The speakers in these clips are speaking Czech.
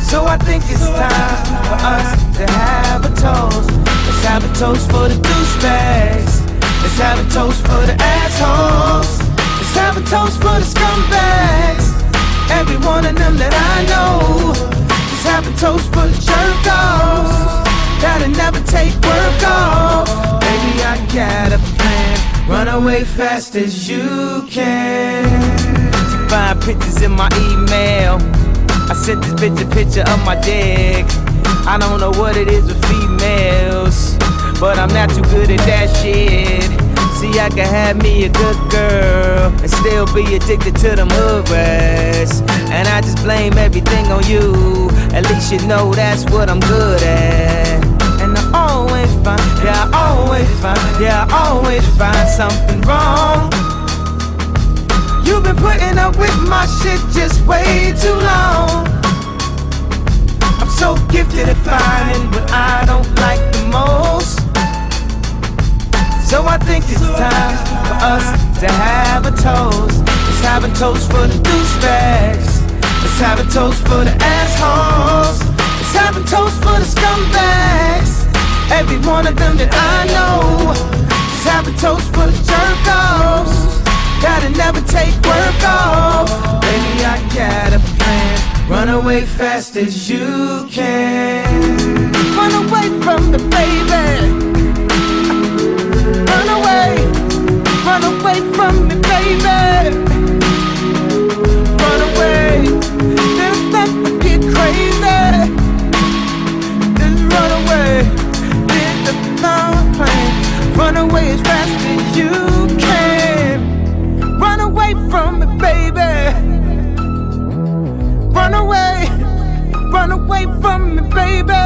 So I think it's time for us to have a toast. Let's have a toast for the douchebags. Let's have a toast for the assholes. Let's have a toast for the scumbags. Every one of them that I know. Let's have a toast for the jerk-offs that'll never take work off. Baby, I got a plan. Run away fast as you can. Find pictures in my email. I sent this bitch a picture of my dick. I don't know what it is with females, but I'm not too good at that shit. See, I can have me a good girl and still be addicted to them hood rats. And I just blame everything on you. At least you know that's what I'm good at. And I always find, yeah, I always find, yeah, I always find something wrong. You've been putting up with my shit just way too long. I'm so gifted at finding what I don't like the most. So I think it's time for us to have a toast. Let's have a toast for the douchebags. Let's have a toast for the assholes. Let's have a toast for the scumbags. Every one of them that I know. Let's have a toast for the jerk-offs that'll never take work off. Baby, I got a plan. Run away fast as you can. Run away from me, baby. Run away from me, baby. Run away, then let me get crazy. Just run away, did the long plan. Run away as fast as you can. Run away from me, baby. Run away from me, baby.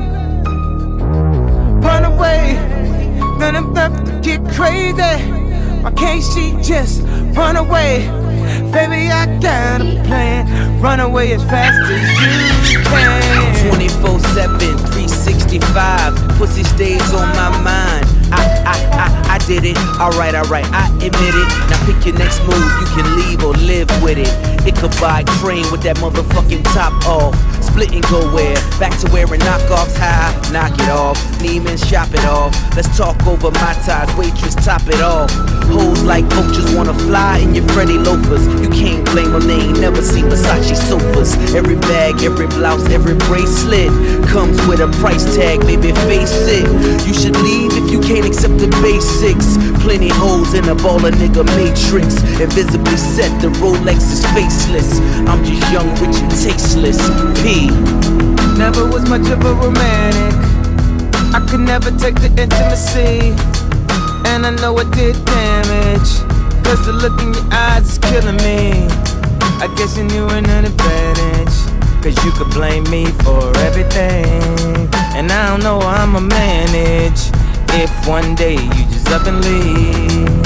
Run away, then I'm about to get crazy. Why can't she just run away? Baby, I got a plan. Run away as fast as you can. 24/7, 365. Pussy stays on my mind. I did it. Alright, I admit it. Now pick your next move. You can leave or live with it. Ichabod Crane with that motherfucking top off. Split and go where? Back to wearing knockoffs. High, knock it off. Neiman, shop it off. Let's talk over my ties. Waitress, top it off. Hoes like vultures wanna fly in your Freddy loafers. You can't blame them, they ain't never seen Versace sofas. Every bag, every blouse, every bracelet comes with a price tag, baby, face it. You should leave if you can't accept the basics. Plenty hoes in a baller nigga matrix. Invisibly set, the Rolex is faceless. I'm just young, rich and tasteless. P. Never was much of a romantic. I could never take the intimacy. And I know it did damage, cause the look in your eyes is killing me. I guess you knew an advantage, cause you could blame me for everything. And I don't know how I'ma manage if one day you just up and leave.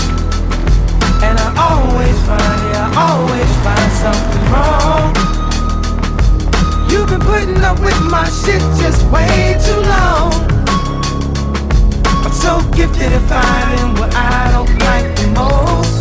And I always find, yeah, I always find something wrong. You've been putting up with my shit just way too long. I'm so gifted at finding what I don't like the most.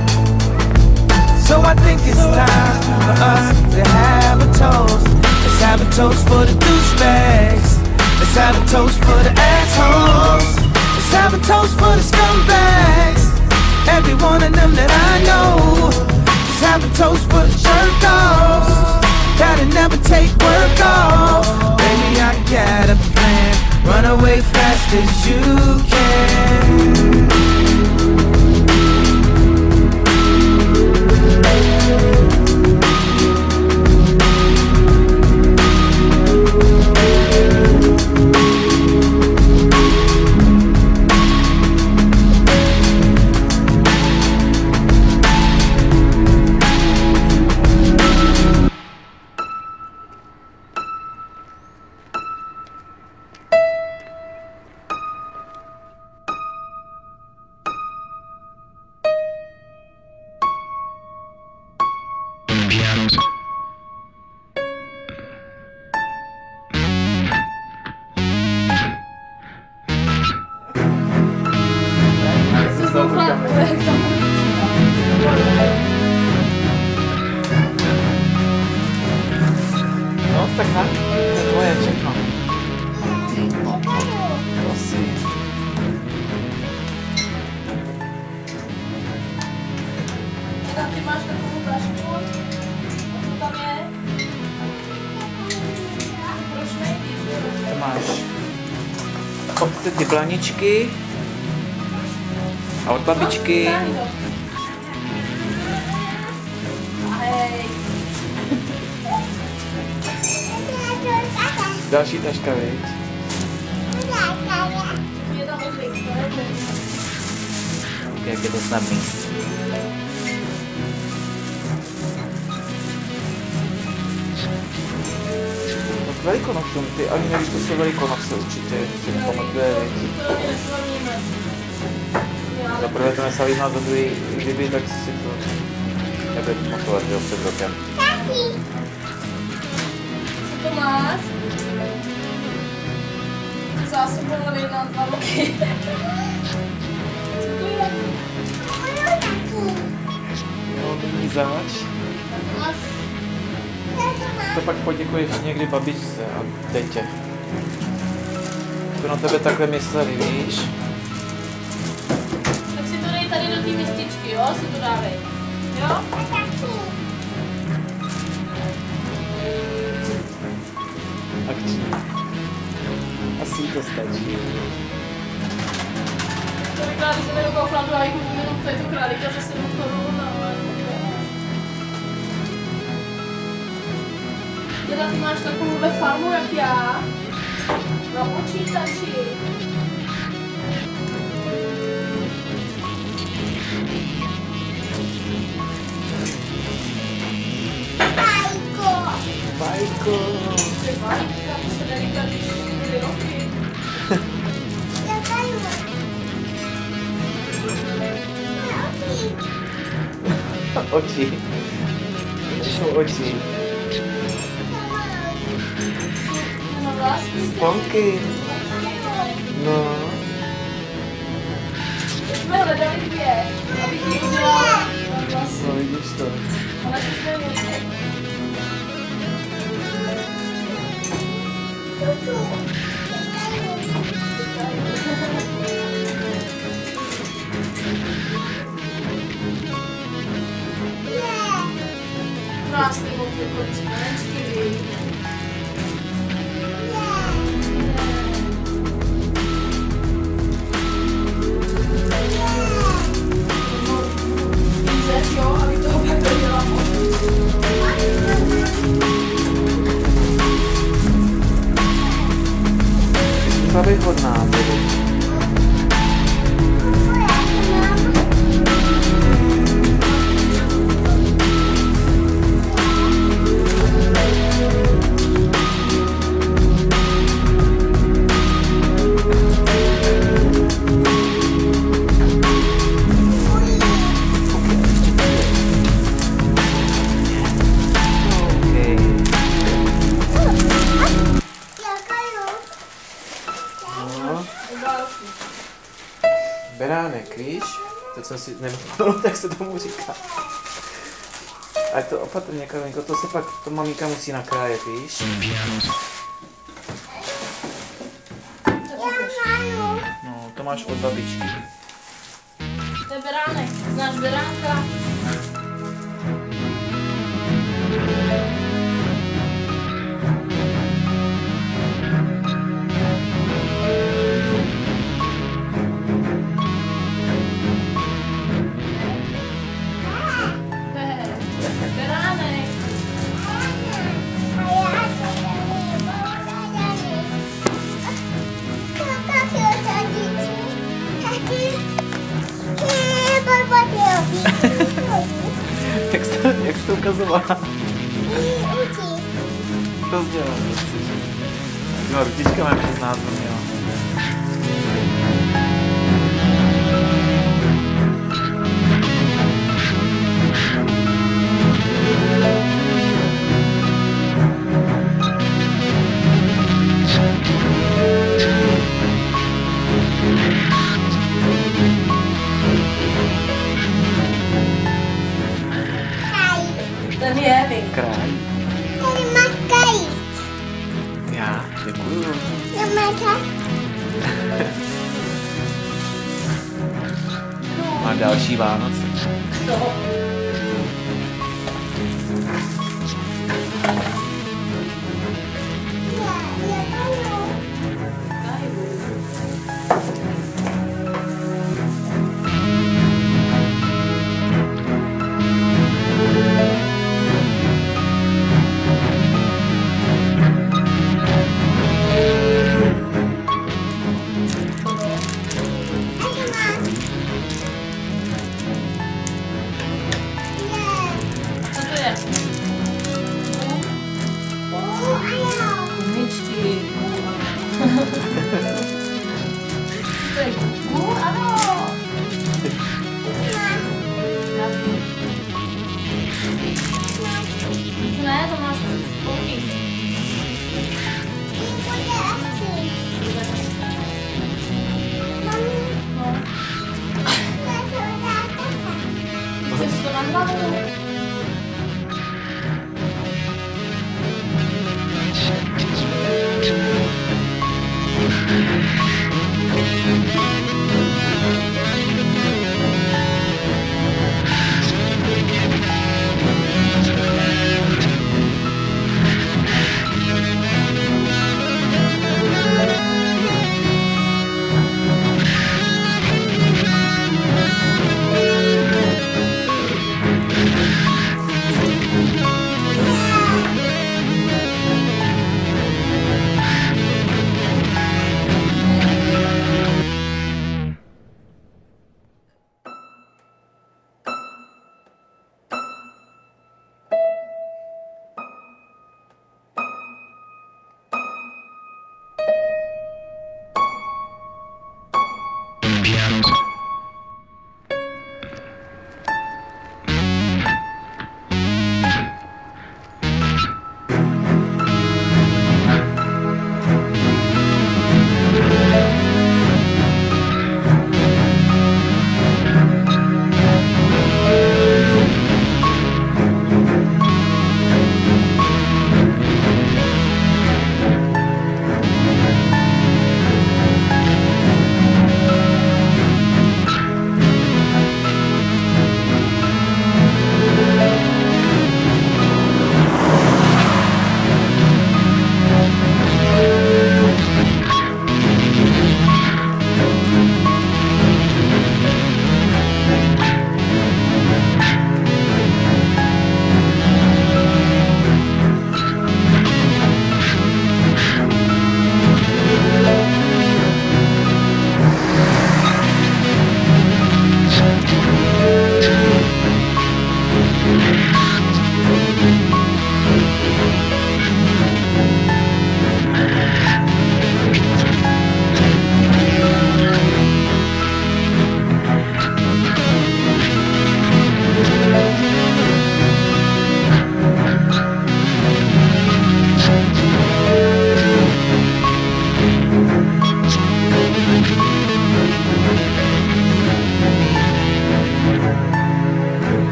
So I think it's time for us to have a toast. Let's have a toast for the douchebags. Let's have a toast for the assholes. Let's have a toast for the scumbags. Every one of them that I know. Let's have a toast for the jerk-offs that'll never take work off. Baby, I got a plan. Run away fast as you can. Tak, to je tvoje všechno. No, prosím. Ty máš takovou tašku? A co tam je? Proč nejdíš? To máš ty blaničky a od babičky. Hej. Další taška, viď? Je tam ozvyk, to je Jak je to snadný. Velikonocům, ty ani nevíš, to jsou Velikonoce určitě, si nepamatuje, viď? to ani neslavíme. Za prvé to neslavíme a za druhý, kdyby, tak si to nebude pamatovat, že jo, před rokem. Co to máš? Zásobovaný na 2 roky. Co to je? No, není zač. Máš... To pak poděkuješ někdy babičce a tetě. To na tebe takhle mysleli, víš? Tak si to dej tady do té mističky, jo? Si to dávej. Jo? Akční. Asi to stačí. To vypadá, že jsme do Kauflandu a jako jenom tady to králíka za 7 korun, ale... Teda ty máš takovouhle farmu jak já, na počítači. Bajko. Ty Vajka, to se neříká, když 4 roky. Oči. To jsou oči. Na vlásky. Sponky. No. Teď jsme hledali 2, abych ji udělala na vlasy. No vidíš to. A našli jsme jednu. Krásný obvykle spojenský, víš? Vízet, jo, abych toho pak dodělala moc. Musela být hodná, tedy. Beránek, víš? To jsem si nevzpomněl, tak se tomu říká. Ale to opatrně, Karolinko, to se pak, to maminka musí nakrájet, víš? No, to máš od babičky. To je beránek, znáš beránka? Beránek. Jak jsi to ukazovala? To sdělala. No, ručička má přes názor, jo. Ten je, vím. Kraj. Děkuju. Má další Vánoce. To. Co to je? Gumičky. To je ano. Nějaký. Ne, to máš kolik. No. Chceš to na hlavu?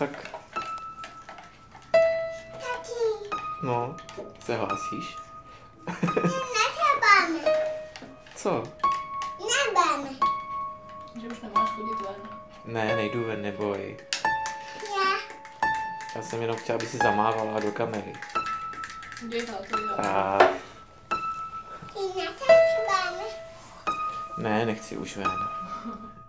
Tak, Tati, no, se hlásíš? netřebáme. Co? Nebáme. Že už nemáš chodit ven. Ne, nejdu ven, neboj. Já. Já jsem jenom chtěla, aby si zamávala do kamery. Dělá to, dělá. A Ty netřebáme. ne, nechci už ven.